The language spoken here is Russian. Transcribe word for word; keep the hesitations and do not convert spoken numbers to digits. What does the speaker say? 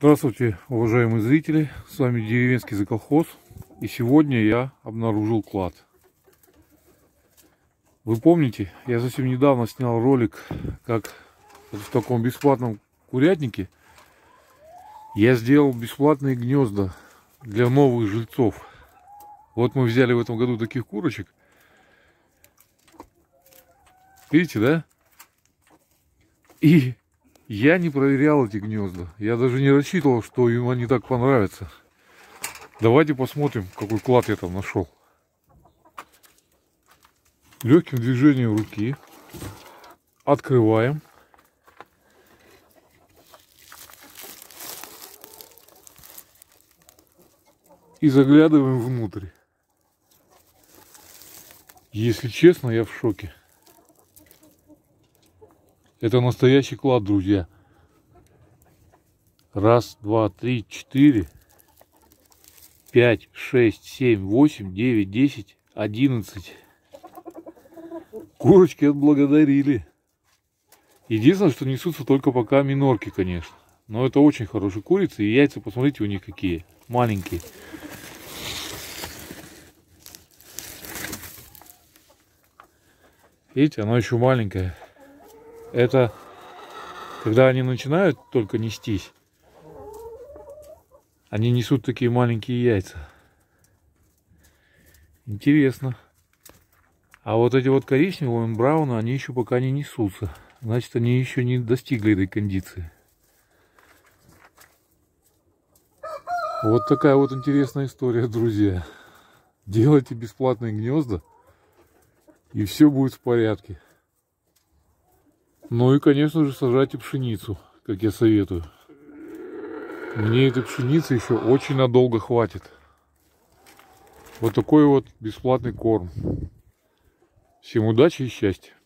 Здравствуйте, уважаемые зрители, с вами Деревенский Заколхоз, и сегодня я обнаружил клад. Вы помните, я совсем недавно снял ролик, как в таком бесплатном курятнике я сделал бесплатные гнезда для новых жильцов. Вот мы взяли в этом году таких курочек. Видите, да? И я не проверял эти гнезда. Я даже не рассчитывал, что им они так понравятся. Давайте посмотрим, какой клад я там нашел. Легким движением руки открываем. И заглядываем внутрь. Если честно, я в шоке. Это настоящий клад, друзья. Раз, два, три, четыре, пять, шесть, семь, восемь, девять, десять, одиннадцать. Курочки отблагодарили. Единственное, что несутся только пока минорки, конечно. Но это очень хорошие курицы. И яйца, посмотрите, у них какие. Маленькие. Видите, она еще маленькая. Это когда они начинают только нестись, они несут такие маленькие яйца. Интересно. А вот эти вот коричневые брауны, они еще пока не несутся. Значит, они еще не достигли этой кондиции. Вот такая вот интересная история, друзья. Делайте бесплатные гнезда, и все будет в порядке. Ну и, конечно же, сажайте пшеницу, как я советую. Мне этой пшеницы еще очень надолго хватит. Вот такой вот бесплатный корм. Всем удачи и счастья.